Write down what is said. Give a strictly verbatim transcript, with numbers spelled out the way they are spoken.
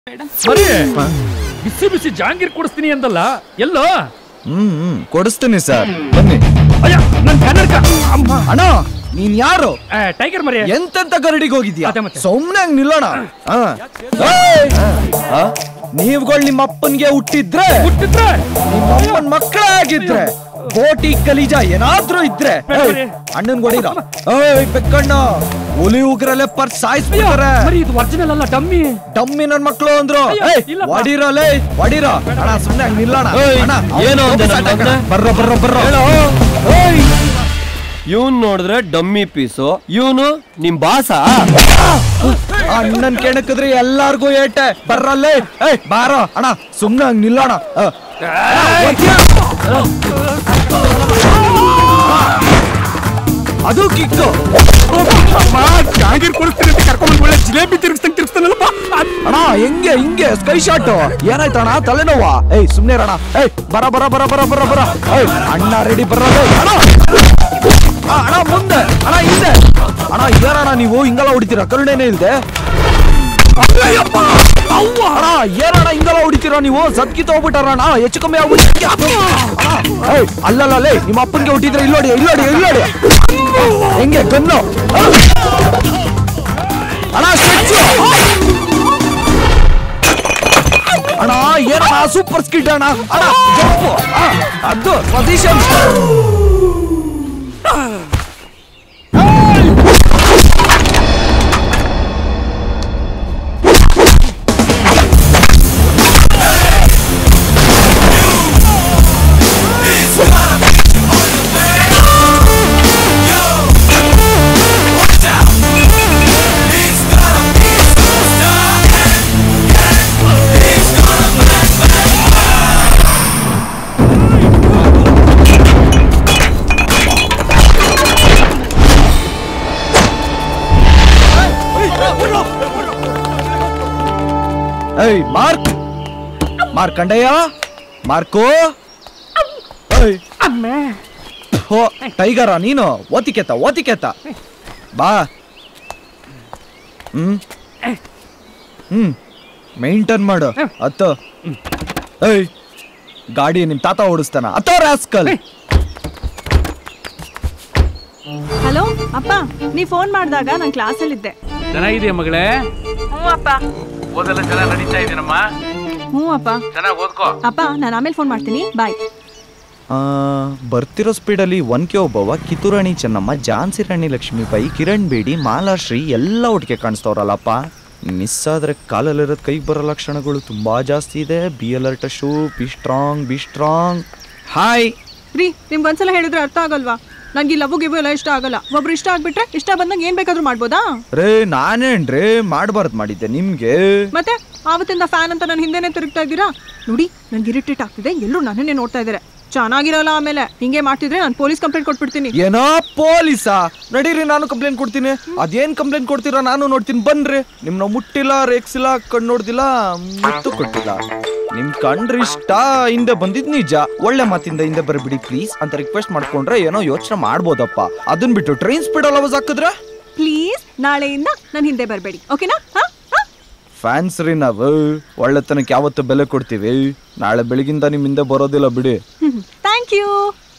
ಬಿಸಿ ಬಿಸಿ ಜಹಾಂಗೀರ್ ಕೊಡಿಸ್ತೀನಿ ಅಂದಲ್ಲ ಎಲ್ಲೋ? ಹ್ಮ್ ಕೊಡಿಸ್ತೀನಿ ಸರ್, ಬನ್ನಿ. ಅಯ್ಯ ನನ್ ಕನ್ನಡಕ ಅಣ್ಣ, ನೀನ್ ಯಾರು? ಟೈಗರ್ ಮರಿ. ಎಂತೆಂತ ಗರಡಿಗೆ ಹೋಗಿದ್ಯಾ? ಸುಮ್ನೆ ನಿಲ್ಲೋಣ. ನೀವುಗಳು ನಿಮ್ಮ ಅಪ್ಪನ್ಗೆ ಹುಟ್ಟಿದ್ರೆ ಹುಟ್ಟಿದ್ರೆ ನಿಮ್ಮ ಅಮ್ಮನ್ ಮಕ್ಕಳೇ ಆಗಿದ್ರೆ ಬೋಟಿ ಕಲೀಜ ಏನಾದ್ರೂ ಇದ್ರೆ ಅಣ್ಣನ್ ಹೊಡಿರ. ಬೆಕ್ಕಣ್ಣ ಹುಲಿ ಉಗ್ರಲ್ಲೇ ಪರ್ಸ್ ಸಾಯಿಸ್ಬಿಡ್ತಾರೆ. ಇದು ಒರಿಜಿನಲ್ ಅಲ್ಲ, ಡಮ್ಮಿ. ಡಮ್ಮಿ ನನ್ ಮಕ್ಳು ಅಂದ್ರು. ಹೊಡಿರಲೇ ಹೊಡಿರ. ಅಣ್ಣ ಸುಮ್ನೆ ಹಂಗ ನಿಲ್ಲೋಣ. ಏನು ಬರ್ರ ಬರ್ರ ಬರ್ರ. ಇವನ್ ನೋಡಿದ್ರೆ ಡಮ್ಮಿ ಪೀಸು, ಇವನು ನಿಮ್ ಬಾಸ. ಅಣ್ಣನ್ ಕೆಣಕಿದ್ರೆ ಎಲ್ಲಾರ್ಗು ಏಟೆ. ಬರ್ರಲ್ಲೇ ಬಾರ ಅಣ್ಣ, ಸುಮ್ನೆ ಹಂಗ ನಿಲ್ಲೋಣ. ಅದು ಕಿಕ್ಕು. ಜಹಾಂಗೀರ್ ಕೊಡಿಸ್ತೀನಿ ಅಂತ ಕರ್ಕೊಂಡ್ ಒಳ್ಳೆ ಜಿಲೇಬಿ ತಿರ್ಗಿಸ್ತಂಗ್ ತಿರ್ಗಿಸ್ತಾನಲ್ಲಪ್ಪ ಅಣ್ಣ. ಹೆಂಗೆ ಹಿಂಗೆ ಸ್ಕೈ ಶಾಟ್ ಏನಾಯ್ತಣ್ಣ? ತಲೆನೋವ? ಏಯ್ ಸುಮ್ನೆ ಅಣ್ಣ. ಏಯ್ ಬರ ಬರ ಬರ ಬರ ಬರ ಬರ. ಏಯ್ ಅಣ್ಣ ರೆಡಿ ಬರೋದು. ಅಣ್ಣ ಮುಂದೆ, ಅಣ್ಣ ಹಿಂದೆ. ಅಣ್ಣ ಏನಣ್ಣ ನೀವು ಹಿಂಗೆಲ್ಲ ಹೊಡಿತೀರಾ? ಕರುಣೆನೇ ಇಲ್ದೆ. ಅಣ್ಣ ಏನಣ್ಣ ಹಿಂಗೆಲ್ಲ ಹೊಡಿತೀರಾ ನೀವು? ಸತ್ಕಿ ತಗೋಬಿಟ್ಟಾರಣ್ಣ, ಹೆಚ್ಚು ಕಮ್ಮಿ ಆಗ್ಬಿಟ್ಟು. ಅಲ್ಲಲ್ಲ ಲೇ, ನಿಮ್ಮ ಅಪ್ಪನ್ಗೆ ಹುಟ್ಟಿದ್ರೆ ಇಲ್ಲೋಡಿ ಇಲ್ಲೋಡಿ ಇಲ್ಲೋಡಿ. ಹೆಂಗೆ ಗನ್ನು ಅಣ್ಣ? ಅಣ್ಣ ಏನಣ್ಣ ಸೂಪರ್ ಸ್ಕಿಟ್ ಅಣ್ಣ. ಅಣ್ಣ ಜಂಪು ಅದು ಪೊಸಿಷನ್. ಏಯ್ ಮಾರ್ಕ್ ಮಾರ್ಕಂಡಯ್ಯ, ಮಾರ್ಕೋ. ಹೋ ಟೈಗರ ನೀನು? ಓತಿಕೆತ ಓತಿಕೆತ ಬಾ. ಹ್ಮ್ ಹ್ಮ್ ಮೇಂಟೈನ್ ಮಾಡು. ಅತ್ತ ಏಯ್ ಗಾಡಿ ನಿಮ್ ತಾತ ಓಡಿಸ್ತಾನ. ಅತ್ತ ರಾಸ್ಕಲ್. ಹಲೋ ಅಪ್ಪ, ನೀ ಫೋನ್ ಮಾಡಿದಾಗ ನಾನು ಕ್ಲಾಸಲ್ಲಿದ್ದೆ. ಚೆನ್ನಾಗಿದೆಯಾ ಮಗಳೇ? ಹ್ಞೂ ಅಪ್ಪ. ಓದೆಲ್ಲ ಚೆನ್ನಾಗಿ ನಡೀತಾ ಇದೆಯಮ್ಮ? ಹ್ಞೂ ಅಪ್ಪ. ಚೆನ್ನಾಗಿ ಓದ್ಕೋ ಅಪ್ಪ, ನಾನು ಆಮೇಲೆ ಫೋನ್ ಮಾಡ್ತೀನಿ, ಬಾಯ್. ಬರ್ತಿರೋ ಸ್ಪೀಡಲ್ಲಿ ಒನ್ಕೆ ಒಬ್ಬವ, ಕಿತ್ತೂರಾಣಿ ಚೆನ್ನಮ್ಮ, ಝಾನ್ಸಿ ರಾಣಿ ಲಕ್ಷ್ಮೀಬಾಯಿ, ಕಿರಣ್ ಬೇಡಿ, ಮಾಲಾಶ್ರೀ ಎಲ್ಲ ಒಟ್ಟಿಗೆ ಕಾಣಿಸ್ತವ್ರಲ್ಲಪ್ಪ. ಮಿಸ್ ಆದ್ರೆ ಕಾಲಲ್ಲಿರೋದು ಕೈಗೆ ಬರೋ ಲಕ್ಷಣಗಳು ತುಂಬಾ ಜಾಸ್ತಿ ಇದೆ. ಬಿ ಅಲರ್ಟ್ ಶೂ, be strong be strong. Hi ರೀ, ನಿಮ್ಗೆ ಒಂದ್ಸಲ ಹೇಳಿದ್ರೆ ಅರ್ಥ ಆಗಲ್ವಾ? ನನ್ಗೆ ಲವ್ ಗಿವ್ ಎಲ್ಲ ಇಷ್ಟ ಆಗಲ್ಲ. ಒಬ್ರು ಇಷ್ಟ ಆಗ್ಬಿಟ್ರೆ ಇಷ್ಟ ಬಂದಂಗೆ ಏನ್ ಬೇಕಾದ್ರೂ ಮಾಡ್ಬೋದಾ? ರೇ ನಾನೇನ್ರೇ ಮಾಡಬಾರ್ದು ಮಾಡಿದ್ದೆ ನಿಮ್ಗೆ. ಮತ್ತೆ ಆವತ್ತಿಂದ ಫ್ಯಾನ್ ಅಂತ ನಾನು ಹಿಂದೆನೆ ತಿರುಗ್ತಾ ಇದ್ದೀರಾ ನೋಡಿ. ನನ್ಗೆ ಇರಿಟೇಟ್ ಆಗ್ತಿದೆ, ಎಲ್ಲರೂ ನನ್ನನ್ನೇ ನೋಡ್ತಾ ಇದಾರೆ. ಚೆನ್ನಾಗಿರಲ್ಲ. ಆಮೇಲೆ ಹಿಂಗೆ ಮಾಡ್ತಿದ್ರೆ ನಾನು ಪೊಲೀಸ್ ಕಂಪ್ಲೇಂಟ್ ಕೊಟ್ಬಿಡ್ತೀನಿ. ಏನೋ ಪೊಲೀಸಾ? ನಡೀರಿ, ನಾನು ಕಂಪ್ಲೇಂಟ್ ಕೊಡ್ತೀನಿ. ಅದೇನ್ ಕಂಪ್ಲೇಂಟ್ ಕೊಡ್ತೀರಾ ನಾನು ನೋಡ್ತೀನಿ. ಬನ್ರಿ. ನಿಮ್ನ ಮುಟ್ಟಿಲ್ಲ, ರೇಕ್ಸಿಲ್ಲ, ಕಣ್ ನೋಡ್ದಿಲ್ಲ, ಮುತ್ತು ಕೊಟ್ಟಿಲ್ಲ. ನಿಮ್ ಕಂಡ್ರ ಇಷ್ಟ ಹಿಂದೆ ಬಂದಿದ್ ನಿಜ. ಒಳ್ಳೆ ಮಾತಿಂದ ಹಿಂದೆ ಬರ್ಬಿಡಿ ಪ್ಲೀಸ್ ಅಂತ ರಿಕ್ವೆಸ್ಟ್ ಮಾಡ್ಕೊಂಡ್ರೆ ಏನೋ ಯೋಚನೆ ಮಾಡ್ಬೋದಪ್ಪ. ಅದನ್ ಬಿಟ್ಟು ಟ್ರೈನ್ ಸ್ಪೀಡ್ ಅಲ್ಲಿ ಅವಾಜ್ ಹಾಕಿದ್ರೆ ಪ್ಲೀಸ್ ನಾಳೆಯಿಂದ ನಾನು ಹಿಂದೆ ಬರಬೇಡಿ, ಓಕೆನಾ? ಫ್ಯಾನ್ಸ್ ರೀ ನಾವು. ಒಳ್ಳೆತನಕ್ಕೆ ಯಾವತ್ತು ಬೆಲೆ ಕೊಡ್ತೀವಿ. ನಾಳೆ ಬೆಳಗಿಂದ ನಿಮ್ ಹಿಂದೆ ಬರೋದಿಲ್ಲ ಬಿಡಿ. Thank you.